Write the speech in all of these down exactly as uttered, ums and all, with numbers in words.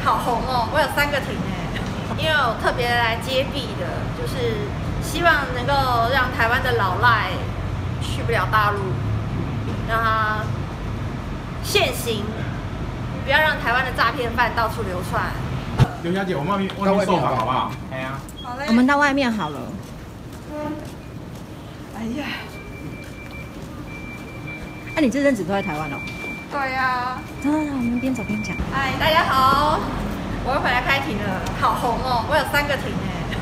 好红哦！我有三个亭哎，因为我特别来接币的，就是希望能够让台湾的老赖去不了大陆，让他现行，不要让台湾的诈骗犯到处流窜。 刘小姐，我们外面外面售房好不好？哎呀， 好嘞。 我们到外面好了。 哎呀， 那、啊、你这阵子都在台湾哦？ 对呀、啊。 走走走，我们边走边讲。 嗨，大家好，我又回来开庭了，好红哦！我有三个庭哎。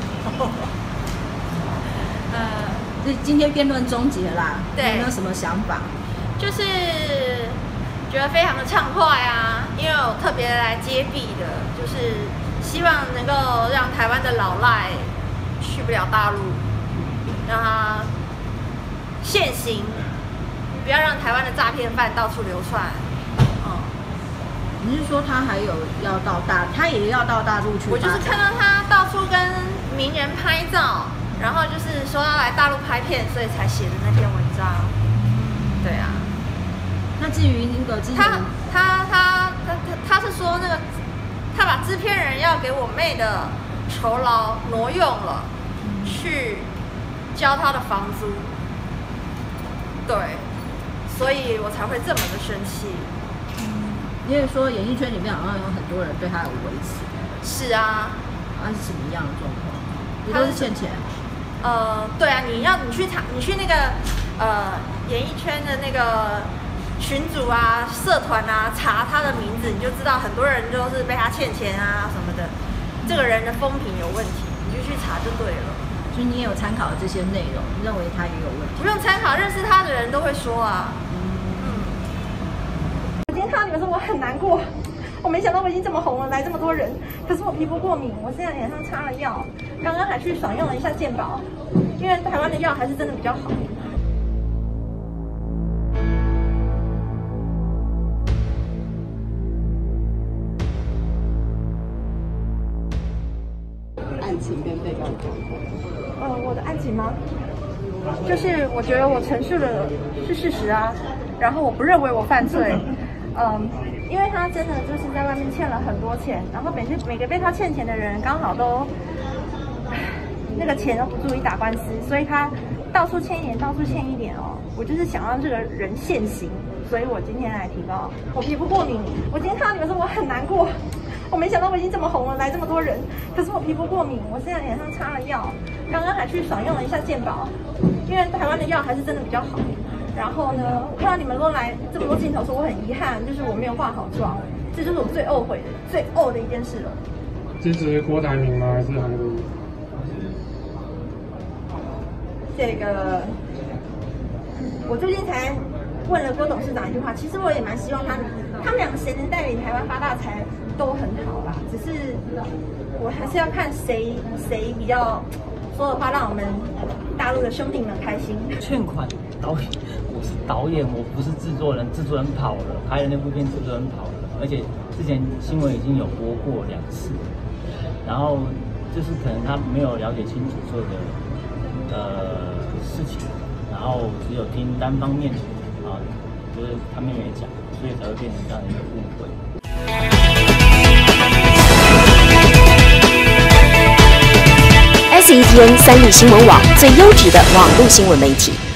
呃， 这今天辩论终结啦， 对， 有没有什么想法？ 就是觉得非常的畅快啊，因为我特别来接币的，就是希望能够让台湾的老赖去不了大陆，让他现行，不要让台湾的诈骗犯到处流窜。嗯， 你是说他还有要到大，他也要到大陆去？ 我就是看到他到处跟名人拍照，然后就是说要来大陆拍片，所以才写的那篇文章。对啊。 那至于那个之前， 他他他他他是说那个，他把制片人要给我妹的酬劳挪用了，嗯、去交他的房租。对，所以我才会这么的生气。 嗯，因为说演艺圈里面好像有很多人对他有维持。 是啊。 他是什么样的状况？也都是欠钱。 呃，对啊，你要你去查，你去那个呃演艺圈的那个群组啊、社团啊，查他的名字，你就知道很多人都是被他欠钱啊什么的。这个人的风评有问题，你就去查就对了。 所以你也有参考这些内容，认为他也有问题？ 不用参考，认识他的人都会说啊。嗯嗯。我今天看到你们说我很难过，我没想到我已经这么红了，来这么多人。可是我皮肤过敏，我现在脸上擦了药，刚刚还去爽用了一下健保，因为台湾的药还是真的比较好。 案情跟被告状况。 呃，我的案情吗？就是我觉得我陈述的是事实啊，然后我不认为我犯罪。嗯，因为他真的就是在外面欠了很多钱，然后每次每个被他欠钱的人刚好都那个钱都不足以打官司，所以他到处欠一点，到处欠一点哦。我就是想让这个人现行，所以我今天来提告。我皮肤过敏，我今天看到你们说我很难过。我没想到我已经这么红了，来这么多人。可是我皮肤过敏，我现在脸上擦了药，刚刚还去爽用了一下健保，因为台湾的药还是真的比较好。然后呢，我看到你们都来这么多镜头，说我很遗憾，就是我没有化好妆，这就是我最懊悔的、最呕的一件事了。 支持郭台铭吗？还是韩国瑜？ 这个，我最近才问了郭董事长一句话，其实我也蛮希望他们，他们两个谁能带领台湾发大财都很好啦，只是我还是要看谁谁比较说的话让我们大陆的兄弟们开心。 欠款导演，我是导演，我不是制作人，制作人跑了，拍了那部片，制作人跑了，而且之前新闻已经有播过两次，然后就是可能他没有了解清楚所有的呃事情，然后只有听单方面啊，就是他妹妹讲，所以才会变成这样的一个误会。 S E T N 三立新闻网最优质的网络新闻媒体。